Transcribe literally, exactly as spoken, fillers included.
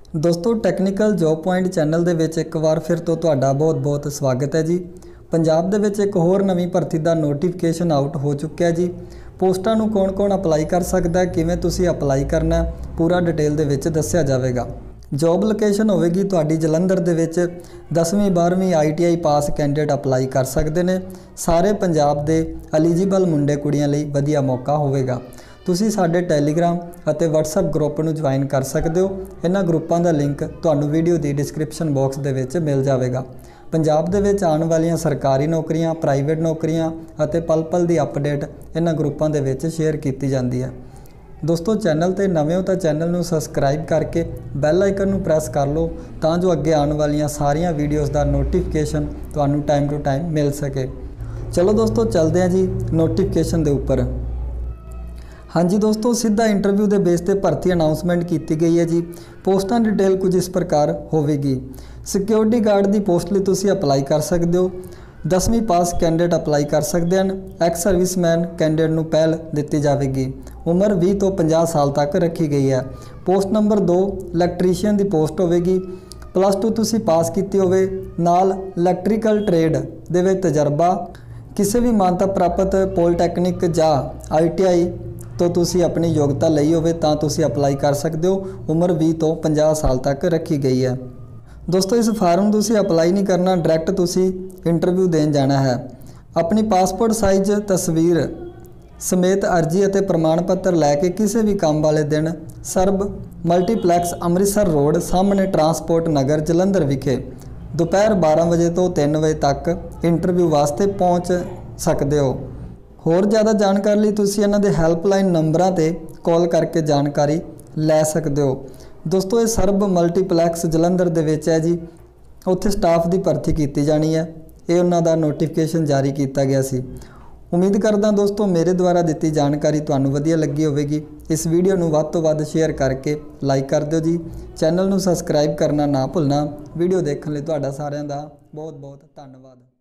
दोस्तों technical job point channel ਦੇ ਵਿੱਚ ਇੱਕ ਵਾਰ ਫਿਰ ਤੋਂ ਤੁਹਾਡਾ ਬਹੁਤ-ਬਹੁਤ ਸਵਾਗਤ ਹੈ ਜੀ। ਪੰਜਾਬ ਦੇ ਵਿੱਚ ਇੱਕ ਹੋਰ ਨਵੀਂ ਭਰਤੀ ਦਾ ਨੋਟੀਫਿਕੇਸ਼ਨ ਆਊਟ ਹੋ ਚੁੱਕਿਆ ਜੀ। ਪੋਸਟਾਂ ਨੂੰ ਕੌਣ-ਕੌਣ ਅਪਲਾਈ ਕਰ ਸਕਦਾ ਹੈ, ਕਿਵੇਂ ਤੁਸੀਂ ਅਪਲਾਈ ਕਰਨਾ ਹੈ, ਪੂਰਾ ਡਿਟੇਲ ਦੇ ਵਿੱਚ ਦੱਸਿਆ ਜਾਵੇਗਾ। जॉब लोकेशन होगी ਤੁਹਾਡੀ ਜਲੰਧਰ ਦੇ ਵਿੱਚ ਦਸਵੀਂ ਬਾਰ੍ਹਵੀਂ I T I pass candidate apply कर सकते हैं। सारे पंजाब के एलिजिबल मुंडे कुड़ियां लई वधिया मौका होगा। तुसी साडे टैलीग्राम और वट्सएप ग्रुप में ज्वाइन कर सकते हो। इन्हां ग्रुपों का लिंक तुहानूं वीडियो की डिस्क्रिप्शन बॉक्स दे विच मिल जाएगा। पंजाब दे विच आने वालियां सरकारी नौकरियां, प्राइवेट नौकरियां और पल पल की अपडेट इन्हां ग्रुपों के विच शेयर की जाती है। दोस्तों चैनल ते नवे हो तो चैनल नूं सबसक्राइब करके बैल आइकन नूं प्रेस कर लो तां जो अगे आने वालियां सारियां वीडियोज़ का नोटिफिकेशन तुहानूं टाइम टू टाइम मिल सके। चलो दोस्तों चलते हैं जी नोटिफिकेशन के उपर। हाँ जी दोस्तों सीधा इंटरव्यू के बेस पर भर्ती अनाउंसमेंट की गई है जी। पोस्टां डिटेल कुछ इस प्रकार होगी। सिक्योरिटी गार्ड की पोस्ट लिए तुसीं अप्लाई कर सकते हो। दसवीं पास कैंडिडेट अप्लाई कर सकते हैं। एक्स सर्विसमैन कैंडिडेट नूं पहल दी जाएगी। उम्र बीस तो पचास साल तक रखी गई है। पोस्ट नंबर दो इलैक्ट्रीशियन की पोस्ट होगी। प्लस टू तुसीं पास की होवे नाल इलैक्ट्रीकल ट्रेड दे विच तजर्बा किसी भी मानता प्राप्त पॉलीटैक्निक जां आई टी आई तो तुसीं अपनी योग्यता लई होवे तां तुसीं अप्लाई कर सकते हो। उम्र बीस तो पचास साल तक रखी गई है। दोस्तों इस फार्म तुसीं अप्लाई नहीं करना, डायरैक्ट तुसीं इंटरव्यू देन जाना है। अपनी पासपोर्ट साइज तस्वीर समेत अर्जी और प्रमाण पत्र लैके किसी भी काम वाले दिन सरब मल्टीपलैक्स अमृतसर रोड सामने ट्रांसपोर्ट नगर जलंधर विखे दोपहर बारह बजे तो तीन बजे तक इंटरव्यू वास्ते पहुँच सकते हो। होर ज़्यादा जानकारी लिए तुसीं इन्हां दे हैल्पलाइन नंबरां ते कॉल करके जानकारी लै सकते हो। दोस्तों ये सरब मल्टीपलैक्स जलंधर दे विच है जी। उत्थे स्टाफ की भर्ती की जानी है। ये उन्हां दा नोटिफिकेशन जारी किया गया सी। उम्मीद करदा दोस्तों मेरे द्वारा दी जानकारी तुहानूं वधिया लगी होगी। इस वीडियो नूं वध तो वध शेयर करके लाइक कर दिओ जी। चैनल नूं सबसक्राइब करना ना भुलना। वीडियो देखने लई तुहाडा सारिआं दा बहुत बहुत धन्नवाद।